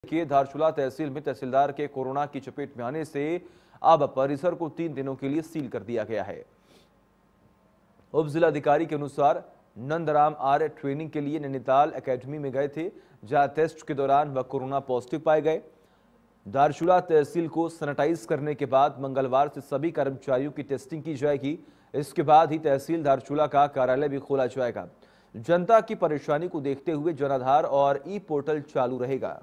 के धारचूला तहसील में तहसीलदार के कोरोना की चपेट में आने से अब परिसर को 3 दिनों के लिए सील कर दिया गया है। उप जिलाधिकारी के अनुसार नंदराम आर्य ट्रेनिंग के लिए नैनीताल एकेडमी में गए थे, जहां टेस्ट के दौरान वह कोरोना पॉजिटिव पाए गए। धारचूला तहसील को सैनिटाइज करने के बाद मंगलवार से सभी कर्मचारियों की टेस्टिंग की जाएगी। इसके बाद ही तहसील धारचूला का कार्यालय भी खोला जाएगा। जनता की परेशानी को देखते हुए जनाधार और ई पोर्टल चालू रहेगा।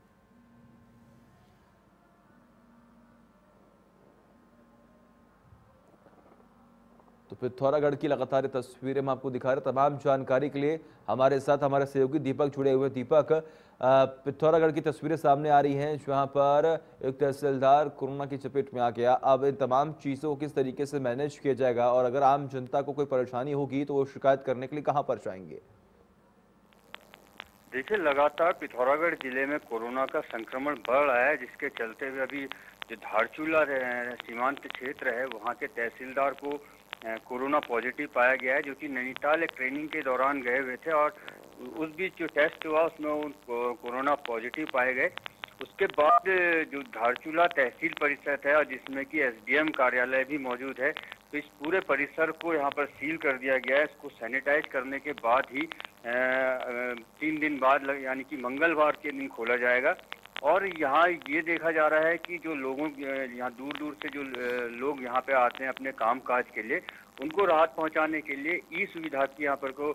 तो पिथौरागढ़ की लगातार तस्वीरें हम आपको दिखा रहे हैं। तमाम जानकारी के लिए हमारे साथ हमारे सहयोगी दीपक जुड़े हुए। दीपक, पिथौरागढ़ की तस्वीरें सामने आ रही हैं, जहां पर एक तहसीलदार कोरोना की चपेट में आ गया। अब इन तमाम चीजों को किस तरीके से मैनेज किया जाएगा और अगर आम जनता को कोई परेशानी होगी तो वो शिकायत करने के लिए कहां पर जाएंगे? देखिए, लगातार पिथौरागढ़ जिले में कोरोना का संक्रमण बढ़ रहा है, जिसके चलते हुए अभी जो धारचूला सीमांत क्षेत्र है वहां के तहसीलदार को कोरोना पॉजिटिव पाया गया है, जो कि नैनीताल एक ट्रेनिंग के दौरान गए हुए थे और उस बीच जो टेस्ट हुआ उसमें उनको कोरोना पॉजिटिव पाए गए। उसके बाद जो धारचूला तहसील परिसर है और जिसमें कि एसडीएम कार्यालय भी मौजूद है, तो इस पूरे परिसर को यहाँ पर सील कर दिया गया है। इसको सैनिटाइज करने के बाद ही 3 दिन बाद यानी कि मंगलवार के दिन खोला जाएगा। और यहाँ ये देखा जा रहा है कि जो लोगों यहाँ दूर दूर से जो लोग यहाँ पे आते हैं अपने काम काज के लिए, उनको राहत पहुँचाने के लिए ई सुविधा की यहाँ पर को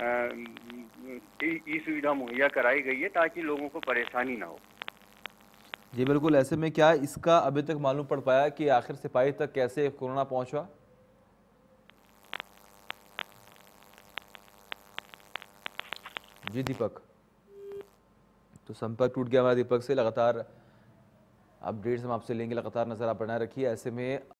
ई सुविधा मुहैया कराई गई है, ताकि लोगों को परेशानी ना हो। जी बिल्कुल, ऐसे में क्या इसका अभी तक मालूम पड़ पाया कि आखिर सिपाही तक कैसे कोरोना पहुंचा? जी दीपक, तो संपर्क टूट गया हमारा दीपक से। लगातार अपडेट्स हम आपसे लेंगे, लगातार नजर आप बनाए रखिए। ऐसे में